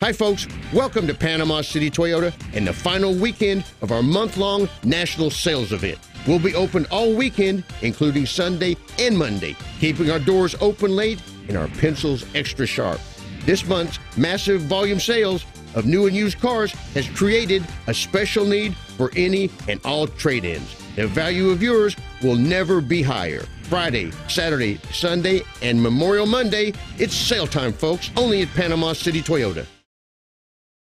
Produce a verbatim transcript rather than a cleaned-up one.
Hi folks, welcome to Panama City Toyota and the final weekend of our month-long national sales event. We'll be open all weekend, including Sunday and Monday, keeping our doors open late and our pencils extra sharp. This month's massive volume sales of new and used cars has created a special need for any and all trade-ins. The value of yours will never be higher. Friday, Saturday, Sunday, and Memorial Monday, it's sale time, folks, only at Panama City Toyota.